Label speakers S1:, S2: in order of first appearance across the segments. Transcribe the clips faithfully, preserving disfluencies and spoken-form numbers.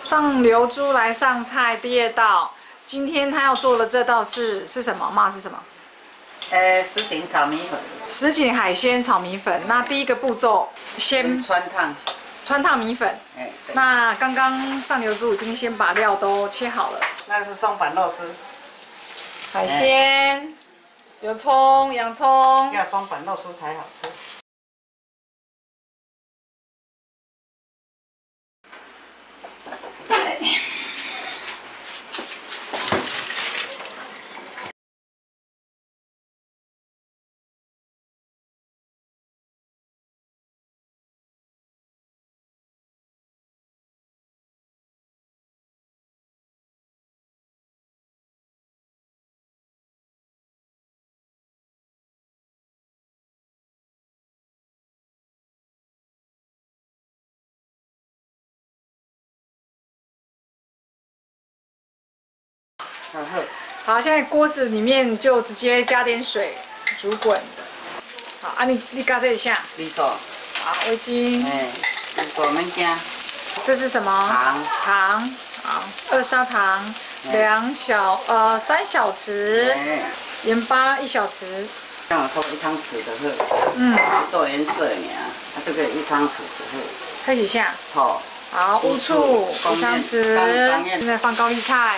S1: 上流猪来上菜第二道，今天他要做的这道是是什么？妈是什么？
S2: 呃，什锦炒米粉。
S1: 什锦海鲜炒米粉。那第一个步骤，先
S2: 穿烫。
S1: 穿烫米粉。
S2: 哎。
S1: 那刚刚上流猪已经先把料都切好了。
S2: 那是松板肉丝。
S1: 海鲜，有葱、洋葱。
S2: 要松板肉丝才好吃。
S1: 好，现在锅子里面就直接加点水煮滚。好，啊你你加这一下。
S2: 味素。
S1: 好，味精。
S2: 哎，味素免惊。
S1: 这是什么？
S2: 糖。
S1: 糖。好，二砂糖两小呃三小匙。盐巴一小匙。
S2: 这样差不多一汤匙就好。嗯。做颜色尔，啊这个一汤匙就好。
S1: 开始下。
S2: 醋。
S1: 好，乌醋一汤匙。现在放高丽菜。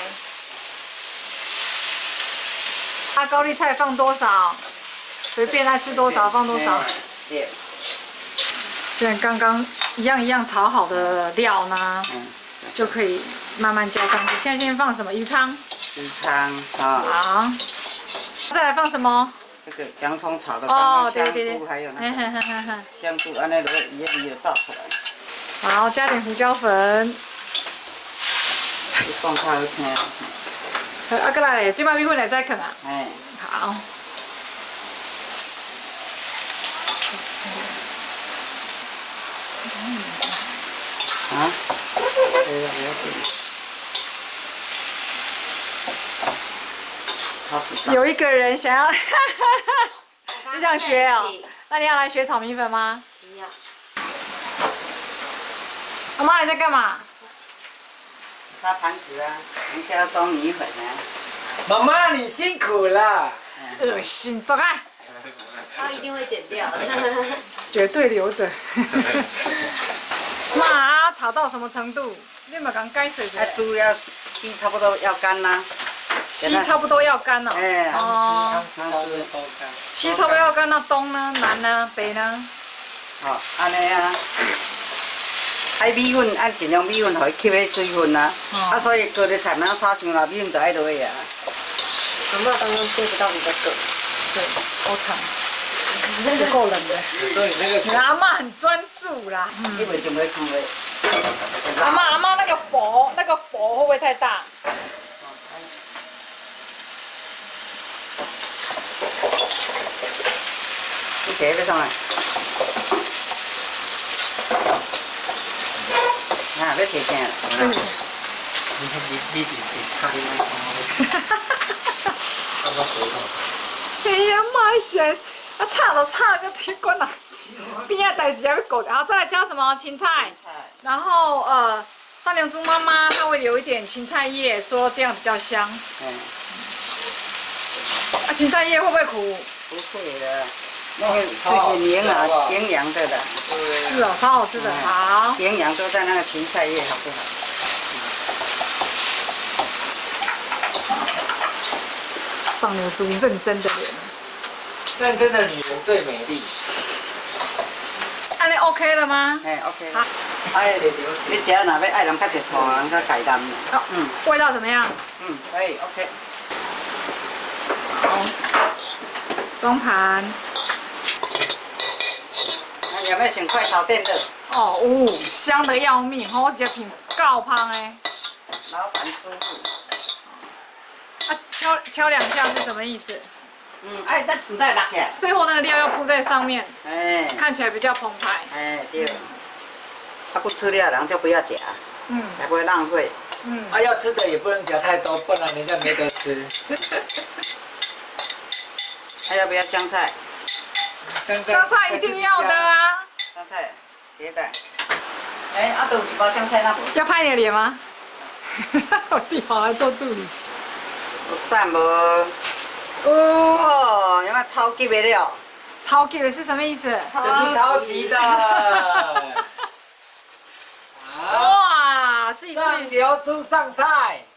S1: 啊，高丽菜放多少？随便爱吃多少放多少。对。现在刚刚一样一样炒好的料呢，就可以慢慢加上去。现在先放什么？鱼汤。
S2: 鱼汤啊。好。
S1: 再来放什么？
S2: 这个洋葱炒的。哦，
S1: 对对对。
S2: 还有那个香菇，安尼落伊个味就炸出来。
S1: 好，加点胡椒粉。
S2: 放较好听。
S1: 啊，过来，这摆米粉来再啃啊。哎。好。
S2: 啊？
S1: 有一个人想要，你想学哦？那你要来学炒米粉吗？不要。阿妈，你在干嘛？
S2: 擦盘子啊，等一下要装米粉啊。
S3: 妈妈，你辛苦了。
S1: 恶心，走开。
S4: 他一定会剪掉，
S1: 绝对留着。妈，炒到什么程度？你有没有刚改水？
S2: 啊，猪要吸差不多要干啦。
S1: 吸差不多要干了。
S2: 哎，
S3: 哦。汤汁差不多收干。
S1: 吸差不多要干，那东呢？南呢？北呢？
S2: 好，安尼啊。 爱米粉，按尽量米粉，互伊吸迄水分啊。啊，所以高丽菜毋通炒伤老，米粉就爱落去啊。
S4: 阿嬷刚刚接不到你的梗，
S1: 对，好长，不够冷的。
S3: 所以那个。
S1: 阿嬷很专注啦。
S2: 你袂就袂看嘞。
S1: 阿嬷阿嬷那个火，那个火会不会太大？
S2: 你摕要上来。 啊，要提啥？嗯。
S3: 你看你你点剪菜吗？哈哈哈哈哈！
S1: 哎呀妈呀！啊，炒都炒个铁棍啊！边仔代志还要搞，然后再来加什么芹菜？然后呃，上流猪妈妈她会留一点芹菜叶，说这样比较香。嗯。啊，芹菜叶会不会苦？
S2: 不会的。 那个是很营养、营养的的。
S1: 是哦，超好吃的。好。
S2: 营养都在那个芹菜叶，好不好？
S1: 上流猪认真的脸。
S3: 认真的女人最美丽。
S1: 安尼 OK 了吗？
S2: 哎 ，OK。好。哎，你食若要爱人较食醋，人较改淡。
S1: 嗯。味道怎么样？
S2: 嗯，可以 OK。
S1: 好。装盘。
S2: 有没有想快炒店的？
S1: 哦，呜、哦，香的要命，好食片够香诶。
S2: 老板舒服。
S1: 啊，敲敲两下是什么意思？
S2: 嗯，哎，再唔再落去。
S1: 最后那个料要铺在上面，
S2: 哎，
S1: 看起来比较澎湃。
S2: 哎，对。他不吃料，人就不要夹，嗯，才不会浪费。
S3: 嗯。啊，要吃的也不能夹太多，不然人家没得吃。
S2: 还要不要香菜？
S1: 香菜一定要的啊！
S2: 香菜，别的。哎，啊，都有一包香菜那不？
S1: 要拍你的脸吗？ 我弟跑来做助理。
S2: 有赞无？
S1: 哦，
S2: 哦，有没有超级的料？
S1: 超级的是什么意思？
S3: 就是超级的。好，
S1: 哇，是一
S3: 上流猪上菜。